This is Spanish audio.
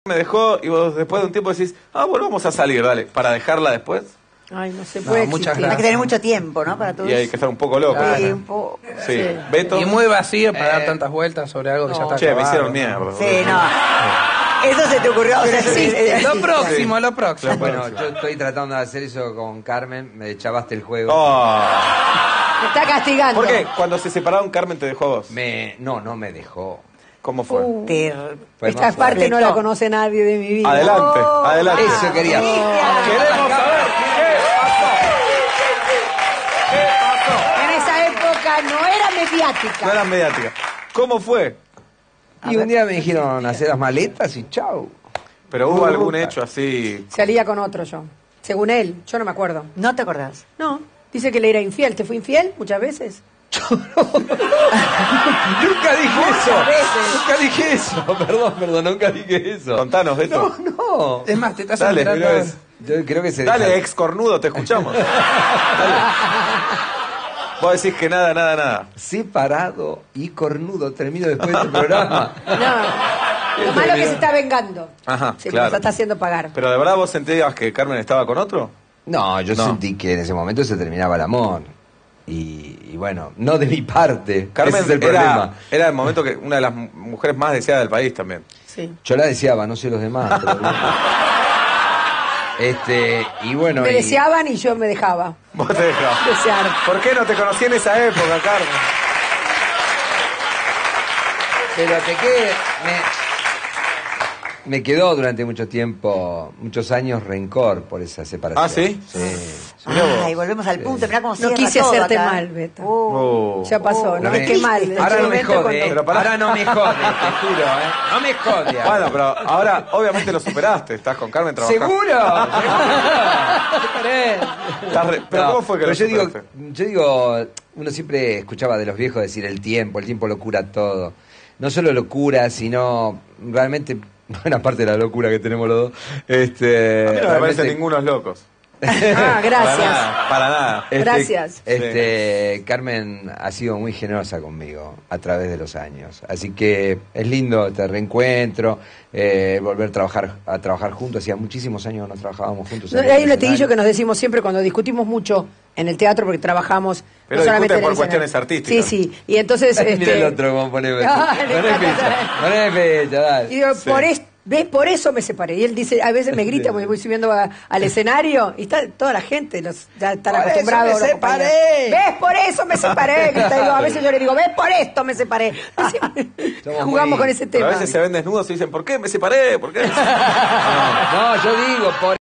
me dejó y vos después de un tiempo decís, volvamos a salir, dale, para dejarla después. Ay, no se puede muchas existir. gracias. Hay que tener mucho tiempo, ¿no? Para todo Y hay eso. que estar un poco loco. Sí, ¿no? un poco. Sí. Beto. Y muy vacío para dar tantas vueltas sobre algo que ya está Che, me acabado. hicieron mierda. Sí, no. Eso se te ocurrió. O sea, sí, Lo próximo, lo próximo. Bueno, yo estoy tratando de hacer eso con Carmen, me chavaste el juego. Oh. Me está castigando. ¿Por qué? Cuando se separaron, Carmen te dejó a vos. No me dejó. ¿Cómo fue? Fue Esta más parte fuerte. no la conoce nadie de mi vida. Adelante, adelante. Eso quería. Queremos saber qué pasó. En esa época no era mediática. No era mediática. ¿Cómo fue? Y un día me dijeron hacer las maletas y chau. Pero hubo algún hecho así. Salía con otro yo. Según él, yo no me acuerdo. ¿No te acordás? No, dice que le era infiel. ¿Te fue infiel muchas veces? Nunca dije eso. Nunca dije eso. Perdón, nunca dije eso. Contanos, Beto. No. Es más, te estás Dale, enterando. mirá eso. Yo creo que se Dale, deja- ex cornudo, te escuchamos. Dale. Vos decís que nada. Separado y cornudo. Termino después de este programa. No. Lo malo es que se está vengando. Ajá, Sí, claro. nos está haciendo pagar. Pero de verdad vos sentías que Carmen estaba con otro. No, yo No. sentí que en ese momento se terminaba el amor. Y bueno, no de mi parte. Carmen Ese es el problema. era el momento que una de las mujeres más deseadas del país también. Sí. Yo la deseaba, no sé los demás. Pero y bueno. Me y- deseaban y yo me dejaba Vos te dejabas. desear. ¿Por qué no te conocí en esa época, Carmen? Pero me quedó durante mucho tiempo, muchos años, rencor por esa separación. ¿Ah, sí? Sí. Ay, volvemos al punto. Mirá cómo No cierra quise todo hacerte acá. mal, Beto. Oh. Ya pasó, no me- es que mal. En Ahora este no me momento jode, cuando- Pero pará. ahora no me jode, te juro, no me jode. Bueno, pero ahora obviamente lo superaste. Estás con Carmen trabajando. ¿Seguro? Pero No, ¿cómo fue que pero lo superaste? yo digo, uno siempre escuchaba de los viejos decir el tiempo lo cura todo. No solo lo cura, sino realmente buena parte de la locura que tenemos los dos. A mí no me realmente- parecen ningunos locos. Ah, gracias. Para nada. Gracias. Carmen ha sido muy generosa conmigo a través de los años. Así que es lindo este reencuentro, volver a trabajar juntos. Hacía muchísimos años que no trabajábamos juntos. No, en el hay un escenario. latiguillo que nos decimos siempre cuando discutimos mucho en el teatro porque trabajamos Pero no solamente discuten en por el cuestiones escenario. artísticas. Sí. Y entonces Mira el otro cómo pone Dale, Poné fecha, dale. y digo, Sí. ¿ves? Por eso me separé. Y él dice, a veces me grita porque voy subiendo al escenario y está toda la gente, ya están Por eso acostumbrados. me los compañeros. separé. ¿Ves? Por eso me separé. grita. Y digo, a veces yo le digo, ¿ves? Por esto me separé. Así, Somos jugamos muy- con ese Pero tema. a veces se ven desnudos y dicen, ¿por qué me separé? ¿Por qué? No, yo digo, por